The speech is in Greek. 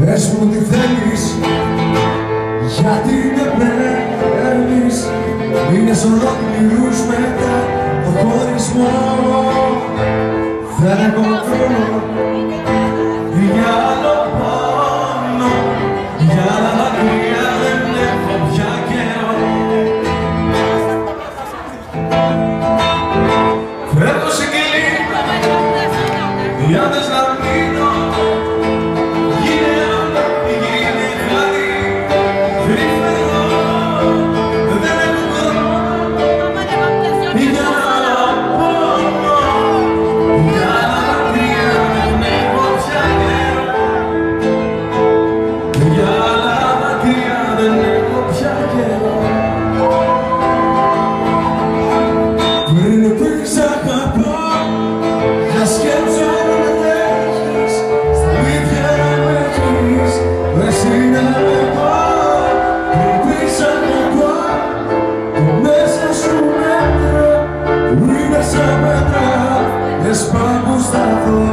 Πες μου τι θέλεις, γιατί με παίρνεις μήνες ολόκληρους μετά το χωρισμό. Δεν έχω χρόνο για άλλο πόνο, για άλλα δάκρυα δεν έχω πια καιρό. Φεύγω σε κελί, οι άντρες να μείνω. Μέσα μέτρα, δεν σπάω που σταθώ.